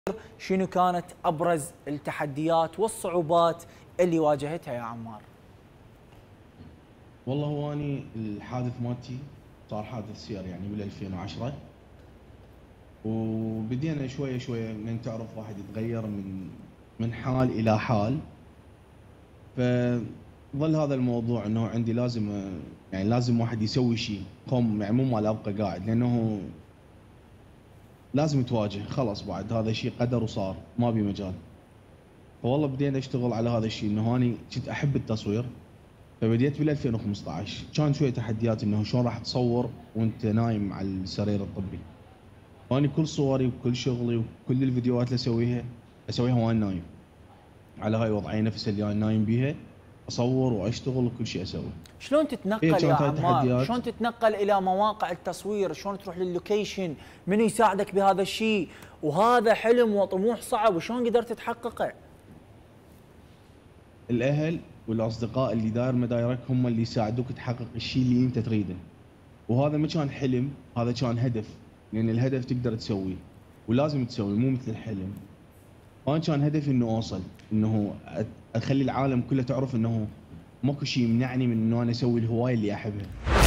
شنو كانت ابرز التحديات والصعوبات اللي واجهتها يا عمار؟ والله هو اني الحادث مالتي صار حادث سير يعني بال 2010، وبدينا شويه شويه من تعرف واحد يتغير من حال الى حال. فظل هذا الموضوع انه عندي لازم واحد يسوي شيء، قوم يعني مو مال ابقى قاعد، لانه لازم تواجه. خلاص بعد هذا الشيء قدر وصار ما بي مجال. فوالله بدينا اشتغل على هذا الشيء، انه اني كنت احب التصوير. فبديت بال 2015 كان شويه تحديات انه شلون راح تصور وانت نايم على السرير الطبي. واني كل صوري وكل شغلي وكل الفيديوهات اللي اسويها وانا نايم على هاي وضعيه نفس اللي انا نايم بيها، اصور واشتغل وكل شيء اسوي. شلون تتنقل يا عمار؟ شلون تتنقل الى مواقع التصوير؟ شلون تروح لللوكيشن؟ منو يساعدك بهذا الشيء؟ وهذا حلم وطموح صعب، وشلون قدرت تحققه؟ الاهل والاصدقاء اللي داير مدايرك هم اللي يساعدوك تحقق الشيء اللي انت تريده. وهذا ما كان حلم، هذا كان هدف، لان الهدف تقدر تسويه ولازم تسويه، مو مثل الحلم. وانا كان هدفي انه اوصل، انه اخلي العالم كله تعرف انه ماكو شيء يمنعني من انه انا اسوي الهوايه اللي احبها.